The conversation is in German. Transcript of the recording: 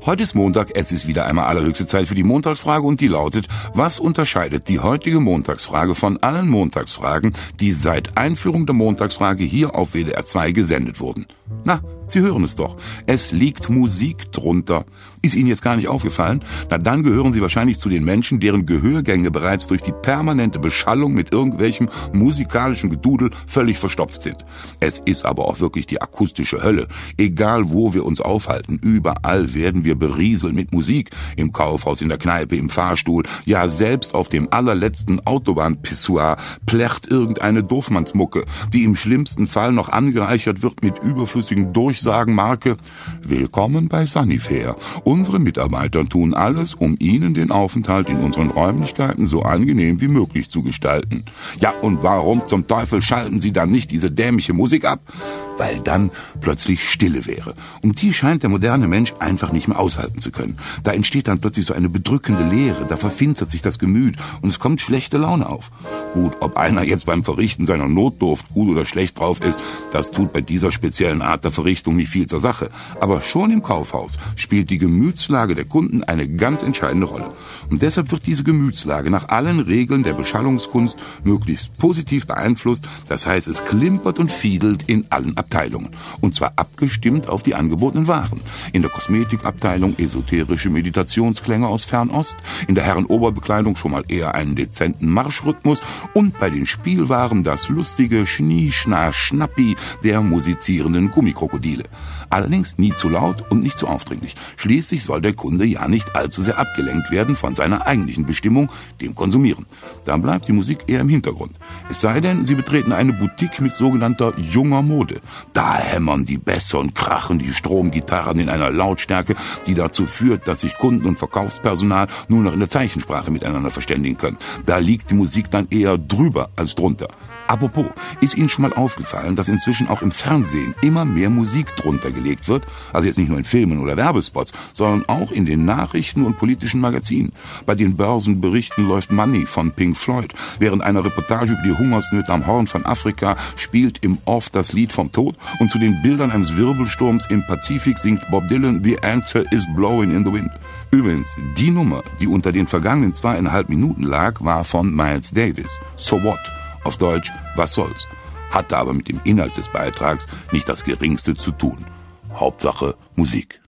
Heute ist Montag, es ist wieder einmal allerhöchste Zeit für die Montagsfrage und die lautet: Was unterscheidet die heutige Montagsfrage von allen Montagsfragen, die seit Einführung der Montagsfrage hier auf WDR 2 gesendet wurden? Na, Sie hören es doch. Es liegt Musik drunter. Ist Ihnen jetzt gar nicht aufgefallen? Na, dann gehören Sie wahrscheinlich zu den Menschen, deren Gehörgänge bereits durch die permanente Beschallung mit irgendwelchem musikalischen Gedudel völlig verstopft sind. Es ist aber auch wirklich die akustische Hölle. Egal wo wir uns aufhalten, überall werden wir berieseln mit Musik. Im Kaufhaus, in der Kneipe, im Fahrstuhl, ja selbst auf dem allerletzten Autobahnpissoir plärt irgendeine Doofmannsmucke, die im schlimmsten Fall noch angereichert wird mit überflüssigen Durchsagenmarke: Willkommen bei Sunnyfair. Unsere Mitarbeiter tun alles, um Ihnen den Aufenthalt in unseren Räumlichkeiten so angenehm wie möglich zu gestalten. Ja, und warum zum Teufel schalten Sie dann nicht diese dämliche Musik ab? Weil dann plötzlich Stille wäre. Und die scheint der moderne Mensch einfach nicht mehr aushalten zu können. Da entsteht dann plötzlich so eine bedrückende Leere, da verfinstert sich das Gemüt und es kommt schlechte Laune auf. Gut, ob einer jetzt beim Verrichten seiner Notdurft gut oder schlecht drauf ist, das tut bei dieser speziellen Art der Verrichtung nicht viel zur Sache. Aber schon im Kaufhaus spielt die Gemütslage der Kunden eine ganz entscheidende Rolle. Und deshalb wird diese Gemütslage nach allen Regeln der Beschallungskunst möglichst positiv beeinflusst. Das heißt, es klimpert und fiedelt in allen Abteilungen. Und zwar abgestimmt auf die angebotenen Waren. In der Kosmetikabteilung esoterische Meditationsklänge aus Fernost, in der Herrenoberbekleidung schon mal eher einen dezenten Marschrhythmus und bei den Spielwaren das lustige Schnie-Schna-Schnappi der musizierenden Gummikrokodile. Allerdings nie zu laut und nicht zu aufdringlich. Schließlich soll der Kunde ja nicht allzu sehr abgelenkt werden von seiner eigentlichen Bestimmung, dem Konsumieren. Da bleibt die Musik eher im Hintergrund. Es sei denn, Sie betreten eine Boutique mit sogenannter junger Mode. Da hämmern die Bässe und krachen die Stromgitarren in einer Lautstärke, die dazu führt, dass sich Kunden und Verkaufspersonal nur noch in der Zeichensprache miteinander verständigen können. Da liegt die Musik dann eher drüber als drunter. Apropos, ist Ihnen schon mal aufgefallen, dass inzwischen auch im Fernsehen immer mehr Musik drunter gelegt wird? Also jetzt nicht nur in Filmen oder Werbespots, sondern auch in den Nachrichten und politischen Magazinen. Bei den Börsenberichten läuft Money von Pink Floyd. Während einer Reportage über die Hungersnöte am Horn von Afrika spielt im Off das Lied vom Tod und zu den Bildern eines Wirbelsturms im Pazifik singt Bob Dylan The Answer is Blowing in the Wind. Übrigens, die Nummer, die unter den vergangenen 2,5 Minuten lag, war von Miles Davis. So What? Auf Deutsch, was soll's? Hatte aber mit dem Inhalt des Beitrags nicht das Geringste zu tun. Hauptsache Musik.